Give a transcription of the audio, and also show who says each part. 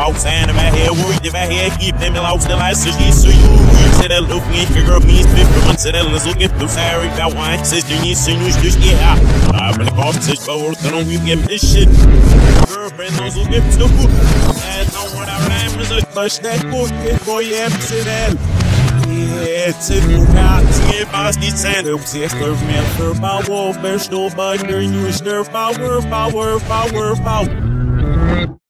Speaker 1: about saying if I had worried, if I had keep them out still I see so you say that look me girl me 50 months that let's look at the sorry about wine says you need to use just yeah I'm gonna call this for don't we get this shit girlfriend knows who get to and know what I rhyme is a push that boy yeah say that it's in the cat, see if I see sand up, see if there's me for power, there's no button, you is there power.